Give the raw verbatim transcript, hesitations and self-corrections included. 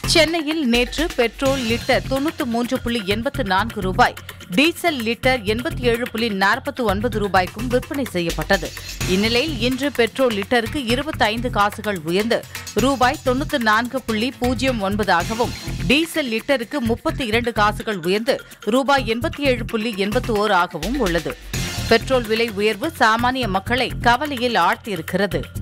சென்னையில் நேற்று petrol litre தொன்னூற்று மூன்று புள்ளி எண்பத்து நான்கு ரூபாய், டீசல் லிட்டர் எண்பத்தி ஏழு புள்ளி நாற்பத்தி ஒன்பது ரூபாய்க்கும் விற்பனை செய்யப்பட்டது. இந்நிலையில் இன்று பெட்ரோல் லிட்டருக்கு இருபத்தி ஐந்து காசுகள் உயர்ந்து ரூபாய் தொன்னூற்று நான்கு புள்ளி பூஜ்ஜியம் ஒன்பதாகவும், டீசல் லிட்டருக்கு முப்பத்தி இரண்டு காசுகள் உயர்ந்து ரூபாய் எண்பத்தி ஏழு புள்ளி எண்பத்தி ஓரு ஆகவும் உள்ளது. பெட்ரோல் விலை உயர்வு சாமானிய மக்களை கவலையில் ஆழ்த்தியிருக்கிறது.